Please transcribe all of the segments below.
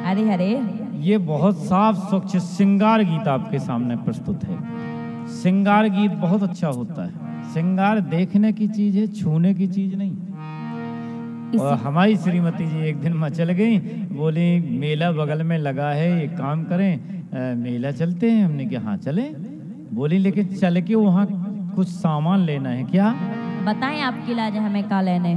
अरे अरे ये बहुत साफ स्वच्छ श्रृंगार गीत आपके सामने प्रस्तुत है। श्रृंगार गीत बहुत अच्छा होता है। श्रृंगार देखने की चीज है, छूने की चीज नहीं। और हमारी श्रीमती जी एक दिन मचल गई, बोली मेला बगल में लगा है, एक काम करें मेला चलते हैं। हमने कहा हाँ चले। बोली लेकिन चल के वहाँ कुछ सामान लेना है। क्या बताएं आपकी इलाज हमें का लेने।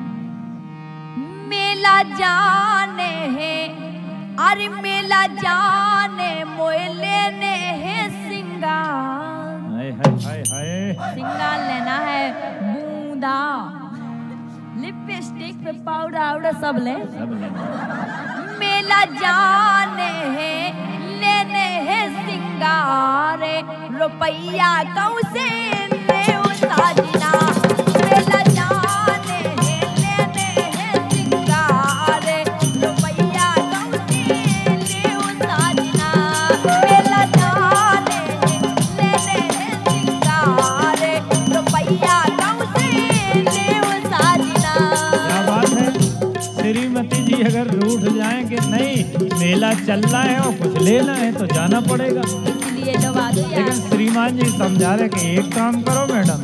मेला जाने हैं, अरे मेला जाने मोए लेने हैं सिंगार। हाय हाय हाय हाय। सिंगार लेना है, बूंदा, लिपस्टिक पे पाउडर आउडर सब ले। मेला जाने हैं, लेने हैं सिंगार, रुपया कौ से ले साजना। मेला जाने हैं, लेने हैं सिंगार, रुपया कौ से ले साजना। मेला जाने हैं, लेने हैं सिंगार, रुपया कौ से ले साजना। क्या बात है। श्रीमती जी अगर रूठ जाएं कि नहीं मेला चल रहा है और कुछ लेना है तो जाना पड़ेगा, इसलिए तो बात है। लेकिन श्रीमान जी समझा रहे कि एक काम करो मैडम,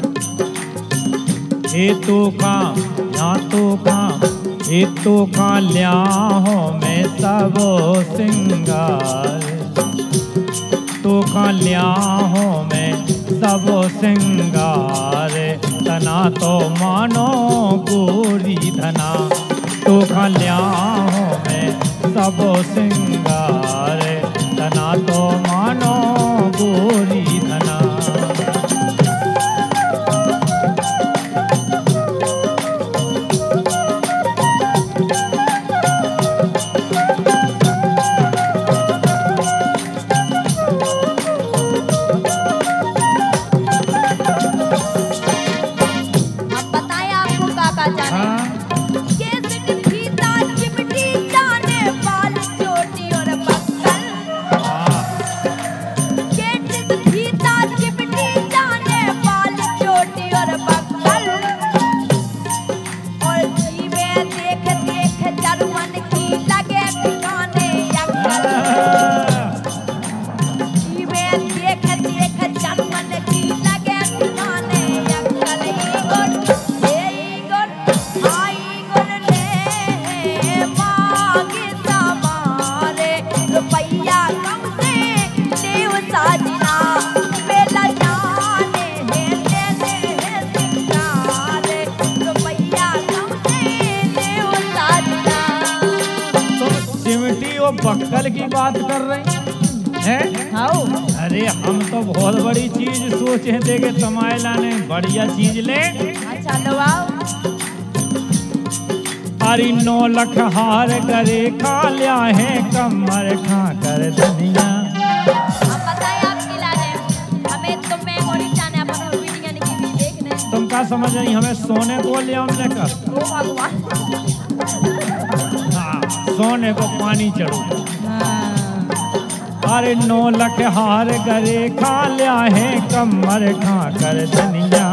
ये तो काम यहाँ तो काम, ये तो का लिया हो मैं सब सिंगार, तो का लिया हो मैं सब सिंगार, तना तो मानो गोरी धना, तो का लिया हो मैं सब सिंगार, तना तो मानो गोरी धना। अब बताएं आपको काका जाने। बक्कल की बात कर रही हैं? अरे हम तो बहुत बड़ी चीज सोचे थे कि तमाय लाने बढ़िया चीज ले। अच्छा लो आओ। अरे 9 लाख हार करे खा लिया है कमर खा कर धनिया। अब बताइए आपकी लाने हमें तो मेमोरी जाने अपन वीडियो की देखने। तुम क्या समझ रही हमें सोने को लिया हमने कर। ओ भगवान। हाँ सोने को पानी चढ़ो। अरे 9 लाख हार गरे खा लिया है कमर खा कर धनिया,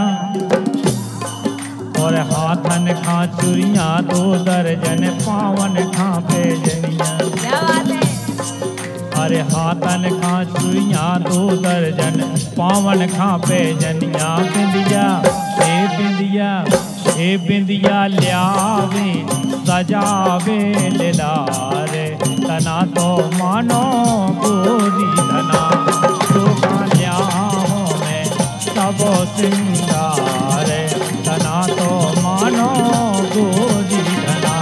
और हाथन खा चुरिया 2 दर्जन पावन खा पे जनिया। क्या बात है। अरे हाथन खा चुरिया 2 दर्जन पावन खा पे जनिया। बिंदिया हे बिंदिया, हे बिंदिया लियावे सजावे लारे, तना तो मानो गोरी धना, तो लिया हो मैं सब सिंगार, तना तो मानो गोरी धना।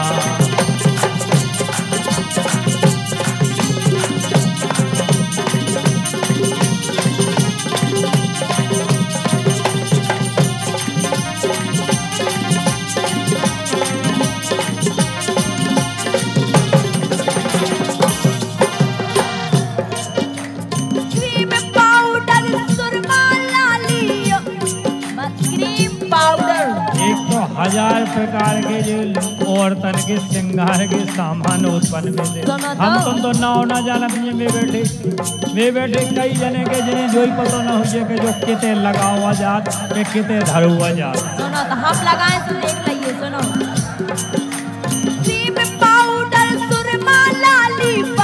हजार प्रकार के जो औरतन के श्रृंगार के सामान उत्पन्न मिले। हम तुम तो ना होना जानत वे बैठे कई जने के जिन्हें जो ही पता न हो कि जो किते लगा हुआ जात के किते धर हुआ जात। सुनो तो हम लगाए तो देख लीजिए। सुनो क्रीम पाउडर सुरमा लाली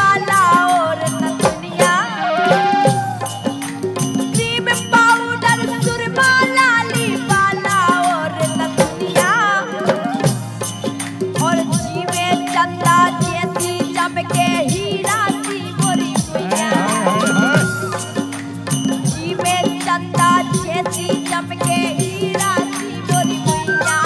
चमके हीरा सी मोरी मैया जी में चंदा जैसी चमके हीरा सी मोरी मैया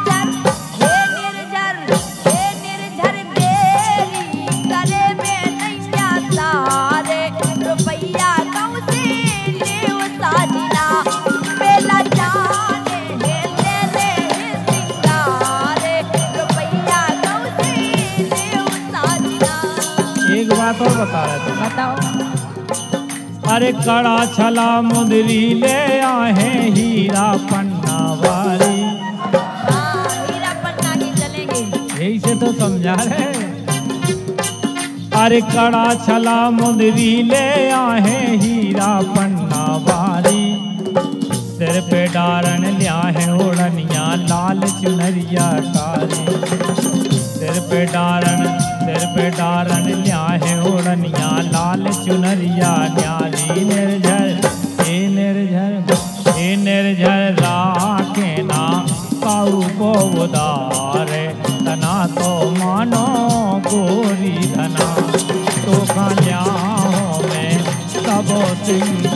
निर्झर देरी करे में नैया सारे रुपैया गाँव से ले साजना मेला जाने है तेरे सिंगारे रुपैया गाँव से ले साजना। एक बात और बता रहे थे। बताओ। अरे कड़ा छला मुंदरी ले आए हीरा पन्ना वाली। हीरा पन्ना की चलेंगे। यही से तो समझा रहे। अरे कड़ा छला मुंदरी ले आए हीरा पन्ना वाली। सिर पे डारन लिया है ओढ़निया लाल चुनरिया कारी। सिर पे डारन लिया है ओढ़निया लाल चुनरिया न्यारी। निर्झर राखे ना पाऊ को उदारे तना तो मानो गोरी धना तो कल्याण में सब सिंह